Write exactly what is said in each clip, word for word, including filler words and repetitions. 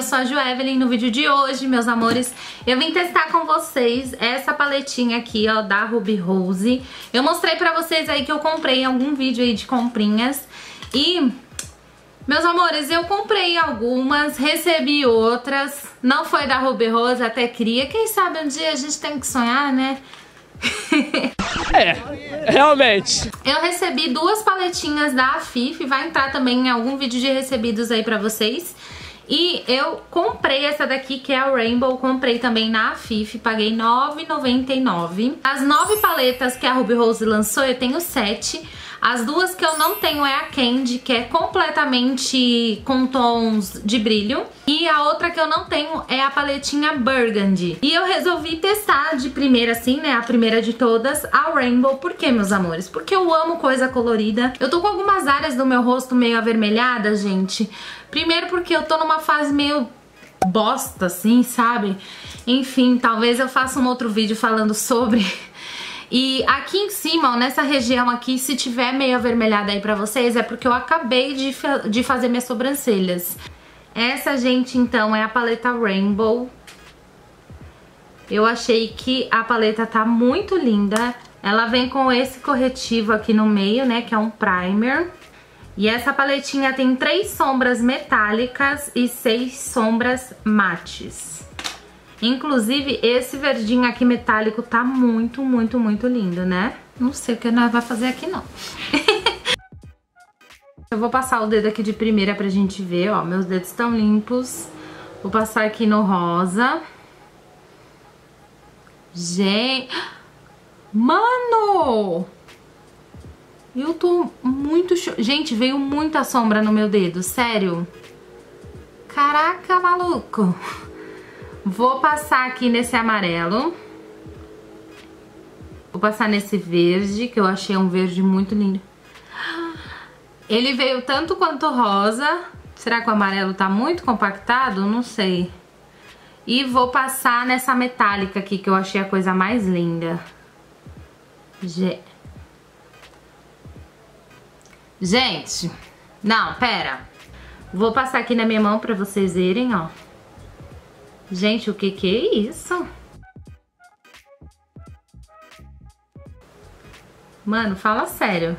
sou a Joevelyn. No vídeo de hoje, meus amores, eu vim testar com vocês essa paletinha aqui, ó, da Ruby Rose. Eu mostrei pra vocês aí que eu comprei em algum vídeo aí de comprinhas. E, meus amores, eu comprei algumas, recebi outras. Não foi da Ruby Rose, até queria. Quem sabe um dia a gente tem que sonhar, né? É, realmente. Eu recebi duas paletinhas da Afif, vai entrar também em algum vídeo de recebidos aí pra vocês. E eu comprei essa daqui, que é a Rainbow, comprei também na Afif, paguei nove reais e noventa e nove centavos. As nove paletas que a Ruby Rose lançou, eu tenho sete. As duas que eu não tenho é a Candy, que é completamente com tons de brilho. E a outra que eu não tenho é a paletinha Burgundy. E eu resolvi testar de primeira assim, né, a primeira de todas, a Rainbow. Por quê, meus amores? Porque eu amo coisa colorida. Eu tô com algumas áreas do meu rosto meio avermelhadas, gente. Primeiro porque eu tô numa fase meio bosta, assim, sabe? Enfim, talvez eu faça um outro vídeo falando sobre... E aqui em cima, ó, nessa região aqui, se tiver meio avermelhada aí pra vocês, é porque eu acabei de, fa de fazer minhas sobrancelhas. Essa, gente, então, é a paleta Rainbow. Eu achei que a paleta tá muito linda. Ela vem com esse corretivo aqui no meio, né, que é um primer. E essa paletinha tem três sombras metálicas e seis sombras mates. Inclusive, esse verdinho aqui metálico tá muito, muito, muito lindo, né? Não sei o que nós vamos fazer aqui, não. Eu vou passar o dedo aqui de primeira pra gente ver, ó. Meus dedos estão limpos. Vou passar aqui no rosa. Gente... Mano! Eu tô muito... Cho... Gente, veio muita sombra no meu dedo, sério. Caraca, maluco! Vou passar aqui nesse amarelo. Vou passar nesse verde, que eu achei um verde muito lindo. Ele veio tanto quanto rosa. Será que o amarelo tá muito compactado? Não sei. E vou passar nessa metálica aqui, que eu achei a coisa mais linda. Ge... Gente, não, pera. Vou passar aqui na minha mão pra vocês verem, ó. Gente, o que que é isso? Mano, fala sério.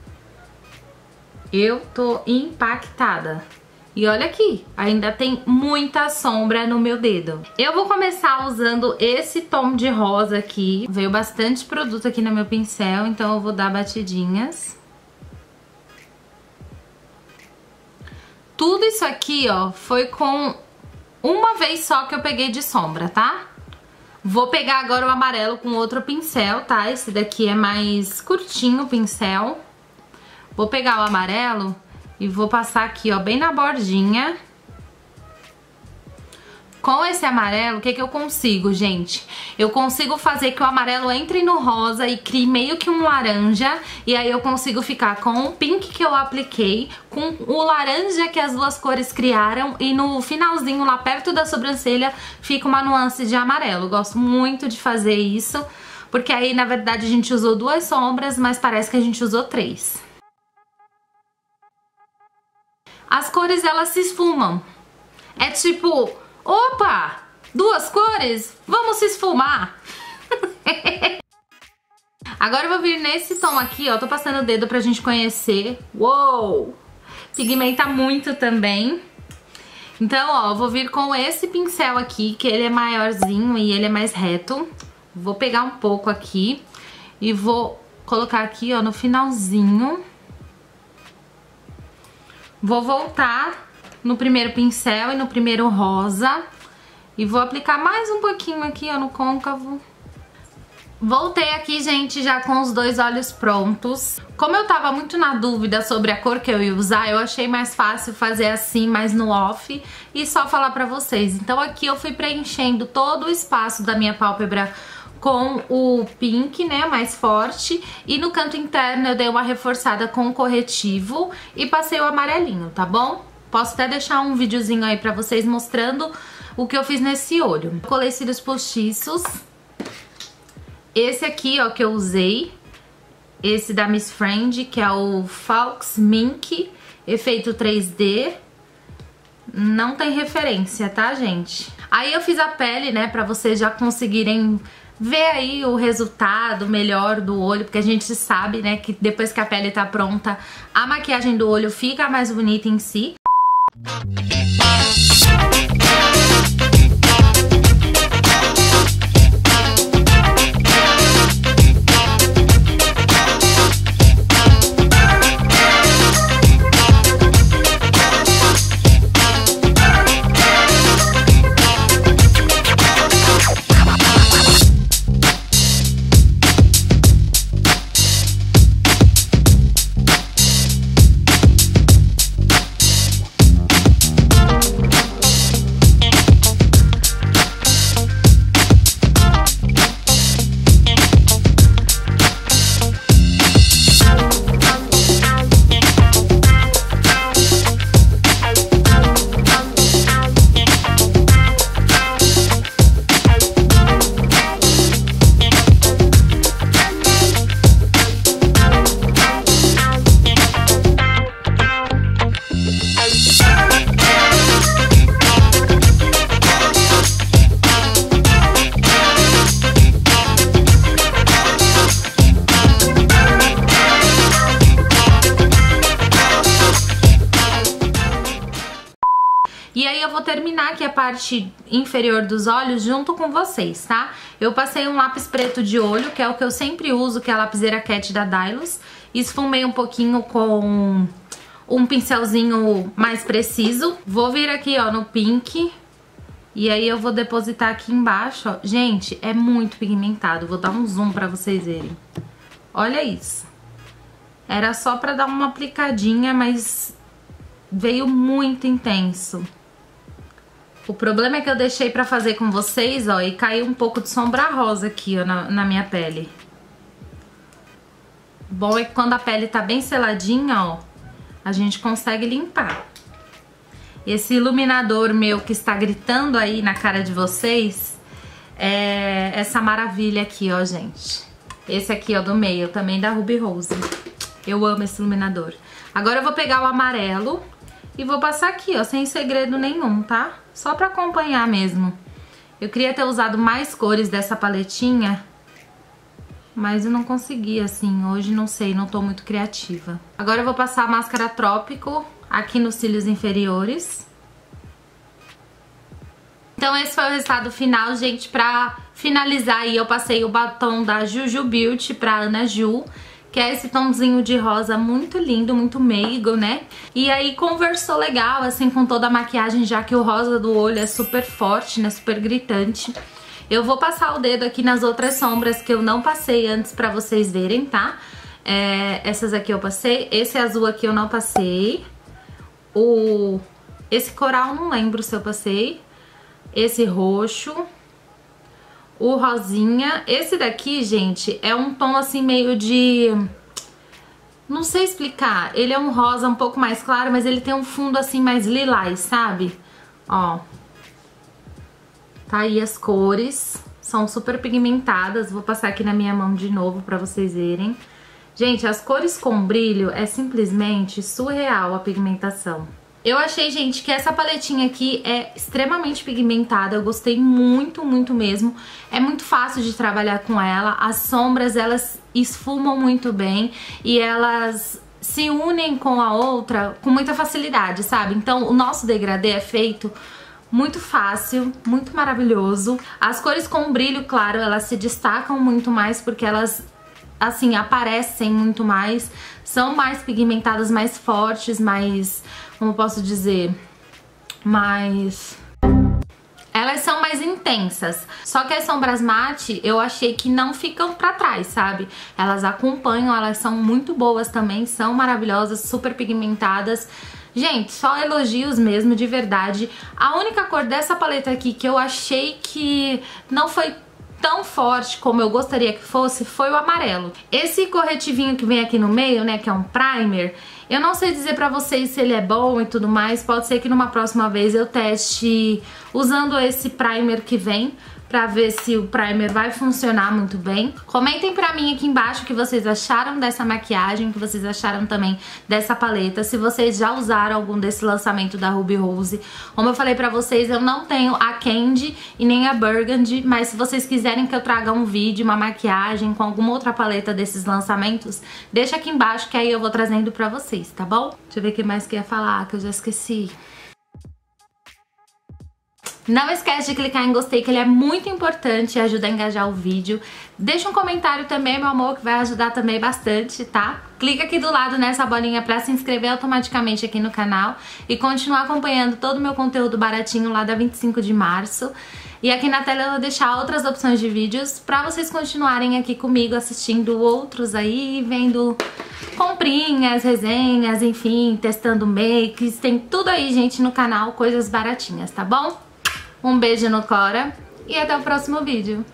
Eu tô impactada. E olha aqui, ainda tem muita sombra no meu dedo. Eu vou começar usando esse tom de rosa aqui. Veio bastante produto aqui no meu pincel, então eu vou dar batidinhas. Tudo isso aqui, ó, foi com... uma vez só que eu peguei de sombra, tá? Vou pegar agora o amarelo com outro pincel, tá? Esse daqui é mais curtinho o pincel. Vou pegar o amarelo e vou passar aqui, ó, bem na bordinha. Com esse amarelo, o que que eu consigo, gente? Eu consigo fazer que o amarelo entre no rosa e crie meio que um laranja. E aí eu consigo ficar com o pink que eu apliquei, com o laranja que as duas cores criaram. E no finalzinho, lá perto da sobrancelha, fica uma nuance de amarelo. Gosto muito de fazer isso, porque aí, na verdade, a gente usou duas sombras, mas parece que a gente usou três. As cores, elas se esfumam. É tipo... Opa! Duas cores? Vamos se esfumar! Agora eu vou vir nesse tom aqui, ó. Tô passando o dedo pra gente conhecer. Uou! Pigmenta muito também. Então, ó, eu vou vir com esse pincel aqui, que ele é maiorzinho e ele é mais reto. Vou pegar um pouco aqui e vou colocar aqui, ó, no finalzinho. Vou voltar no primeiro pincel e no primeiro rosa. E vou aplicar mais um pouquinho aqui, ó, no côncavo. Voltei aqui, gente, já com os dois olhos prontos. Como eu tava muito na dúvida sobre a cor que eu ia usar, eu achei mais fácil fazer assim, mais no off, e só falar pra vocês. Então aqui eu fui preenchendo todo o espaço da minha pálpebra com o pink, né, mais forte. E no canto interno eu dei uma reforçada com o corretivo e passei o amarelinho, tá bom? Posso até deixar um videozinho aí pra vocês mostrando o que eu fiz nesse olho. Colei cílios postiços. Esse aqui, ó, que eu usei. Esse da Miss Friend, que é o Fox Mink Efeito três D. não tem referência, tá, gente? Aí eu fiz a pele, né, pra vocês já conseguirem ver aí o resultado melhor do olho, porque a gente sabe, né, que depois que a pele tá pronta, a maquiagem do olho fica mais bonita em si. E aí eu vou terminar aqui a parte inferior dos olhos junto com vocês, tá? Eu passei um lápis preto de olho, que é o que eu sempre uso, que é a lapiseira Cat da Dylos. Esfumei um pouquinho com um pincelzinho mais preciso. Vou vir aqui, ó, no pink. E aí eu vou depositar aqui embaixo, ó. Gente, é muito pigmentado. Vou dar um zoom pra vocês verem. Olha isso. Era só pra dar uma aplicadinha, mas veio muito intenso. O problema é que eu deixei pra fazer com vocês, ó, e caiu um pouco de sombra rosa aqui, ó, na, na minha pele. Bom é que quando a pele tá bem seladinha, ó, a gente consegue limpar. Esse iluminador meu que está gritando aí na cara de vocês é essa maravilha aqui, ó, gente. Esse aqui, ó, do meio, também da Ruby Rose. Eu amo esse iluminador. Agora eu vou pegar o amarelo e vou passar aqui, ó, sem segredo nenhum, tá? Só pra acompanhar mesmo. Eu queria ter usado mais cores dessa paletinha, mas eu não consegui, assim. Hoje não sei, não tô muito criativa. Agora eu vou passar a máscara Trópico aqui nos cílios inferiores. Então esse foi o resultado final, gente. Pra finalizar aí, eu passei o batom da Juju Beauty pra Ana Ju, que é esse tomzinho de rosa muito lindo, muito meigo, né? E aí conversou legal, assim, com toda a maquiagem, já que o rosa do olho é super forte, né? Super gritante. Eu vou passar o dedo aqui nas outras sombras que eu não passei antes pra vocês verem, tá? É, essas aqui eu passei. Esse azul aqui eu não passei. O... Esse coral não lembro se eu passei. Esse roxo. O rosinha. Esse daqui, gente, é um tom assim meio de... Não sei explicar. Ele é um rosa um pouco mais claro, mas ele tem um fundo assim mais lilás, sabe? Ó. Tá aí as cores. São super pigmentadas. Vou passar aqui na minha mão de novo pra vocês verem. Gente, as cores com brilho é simplesmente surreal a pigmentação. Eu achei, gente, que essa paletinha aqui é extremamente pigmentada. Eu gostei muito, muito mesmo. É muito fácil de trabalhar com ela. As sombras, elas esfumam muito bem e elas se unem com a outra com muita facilidade, sabe? Então, o nosso degradê é feito muito fácil, muito maravilhoso. As cores com brilho, claro, elas se destacam muito mais porque elas, assim, aparecem muito mais. São mais pigmentadas, mais fortes, mais... Como posso dizer? Mais... Elas são mais intensas. Só que as sombras mate, eu achei que não ficam pra trás, sabe? Elas acompanham, elas são muito boas também, são maravilhosas, super pigmentadas. Gente, só elogios mesmo, de verdade. A única cor dessa paleta aqui que eu achei que não foi tão forte como eu gostaria que fosse, foi o amarelo. Esse corretivinho que vem aqui no meio, né, que é um primer, eu não sei dizer pra vocês se ele é bom e tudo mais. Pode ser que numa próxima vez eu teste usando esse primer que vem, pra ver se o primer vai funcionar muito bem. Comentem pra mim aqui embaixo o que vocês acharam dessa maquiagem, o que vocês acharam também dessa paleta, se vocês já usaram algum desse lançamento da Ruby Rose. Como eu falei pra vocês, eu não tenho a Candy e nem a Burgundy, mas se vocês quiserem que eu traga um vídeo, uma maquiagem com alguma outra paleta desses lançamentos, deixa aqui embaixo que aí eu vou trazendo pra vocês, tá bom? Deixa eu ver o que mais que eu ia falar, que eu já esqueci. Não esquece de clicar em gostei, que ele é muito importante e ajuda a engajar o vídeo. Deixa um comentário também, meu amor, que vai ajudar também bastante, tá? Clica aqui do lado nessa bolinha pra se inscrever automaticamente aqui no canal e continuar acompanhando todo o meu conteúdo baratinho lá da vinte e cinco de março. E aqui na tela eu vou deixar outras opções de vídeos pra vocês continuarem aqui comigo assistindo outros aí, vendo comprinhas, resenhas, enfim, testando makes. Tem tudo aí, gente, no canal, coisas baratinhas, tá bom? Um beijo no Cora e até o próximo vídeo.